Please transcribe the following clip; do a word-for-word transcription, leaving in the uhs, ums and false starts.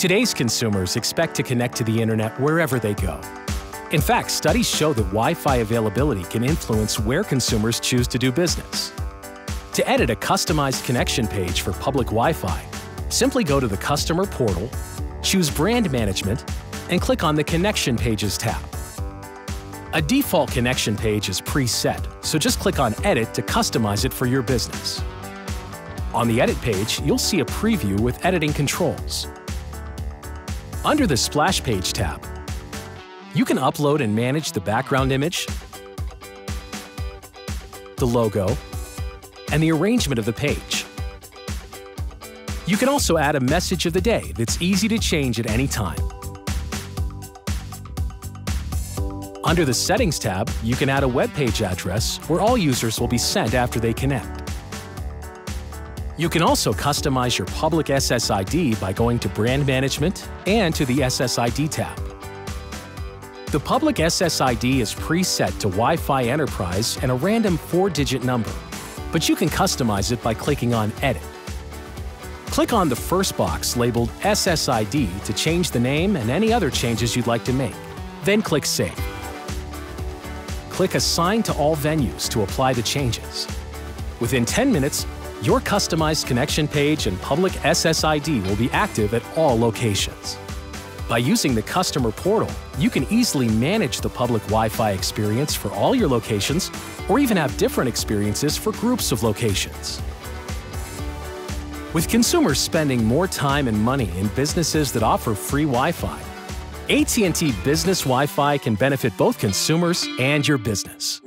Today's consumers expect to connect to the internet wherever they go. In fact, studies show that Wi-Fi availability can influence where consumers choose to do business. To edit a customized connection page for public Wi-Fi, simply go to the Customer portal, choose Brand Management, and click on the Connection Pages tab. A default connection page is preset, so just click on Edit to customize it for your business. On the Edit page, you'll see a preview with editing controls. Under the Splash Page tab, you can upload and manage the background image, the logo, and the arrangement of the page. You can also add a message of the day that's easy to change at any time. Under the Settings tab, you can add a web page address where all users will be sent after they connect. You can also customize your public S S I D by going to Brand Management and to the S S I D tab. The public S S I D is preset to Wi-Fi Enterprise and a random four-digit number, but you can customize it by clicking on Edit. Click on the first box labeled S S I D to change the name and any other changes you'd like to make. Then click Save. Click Assign to all venues to apply the changes. Within ten minutes, your customized connection page and public S S I D will be active at all locations. By using the Customer portal, you can easily manage the public Wi-Fi experience for all your locations, or even have different experiences for groups of locations. With consumers spending more time and money in businesses that offer free Wi-Fi, A T and T Business Wi-Fi can benefit both consumers and your business.